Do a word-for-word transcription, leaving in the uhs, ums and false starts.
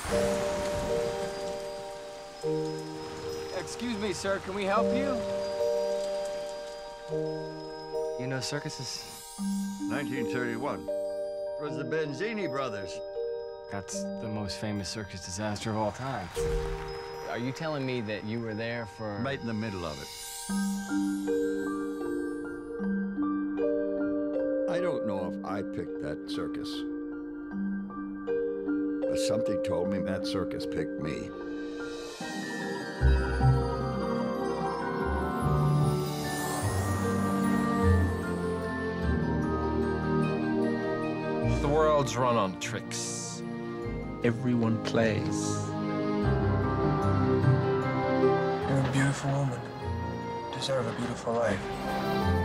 Excuse me, sir, can we help you? You know circuses? nineteen thirty-one. It was the Benzini brothers. That's the most famous circus disaster of all time. Are you telling me that you were there for... Right in the middle of it. I don't know if I picked that circus. But something told me that circus picked me. The world's run on tricks. Everyone plays. You're a beautiful woman. Deserve a beautiful life.